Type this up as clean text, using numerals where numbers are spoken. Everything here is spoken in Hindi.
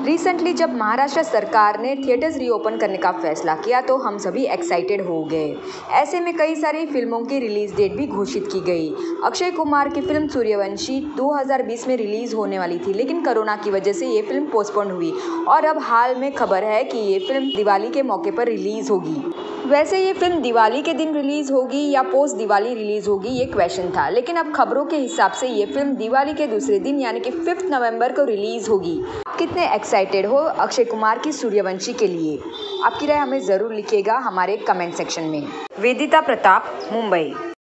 रिसेंटली जब महाराष्ट्र सरकार ने थिएटर्स रीओपन करने का फैसला किया तो हम सभी एक्साइटेड हो गए। ऐसे में कई सारी फिल्मों की रिलीज डेट भी घोषित की गई। अक्षय कुमार की फिल्म सूर्यवंशी 2020 में रिलीज होने वाली थी, लेकिन कोरोना की वजह से ये फिल्म पोस्टपोन्ड हुई और अब हाल में खबर है कि ये फिल्म दिवाली के मौके पर रिलीज होगी। वैसे ये फिल्म दिवाली के दिन रिलीज होगी या पोस्ट दिवाली रिलीज होगी, ये क्वेश्चन था, लेकिन अब खबरों के हिसाब से ये फिल्म दिवाली के दूसरे दिन यानी कि 5 नवंबर को रिलीज होगी। आप कितने एक्साइटेड हो अक्षय कुमार की सूर्यवंशी के लिए? आपकी राय हमें ज़रूर लिखिएगा हमारे कमेंट सेक्शन में। वेदिता प्रताप, मुंबई।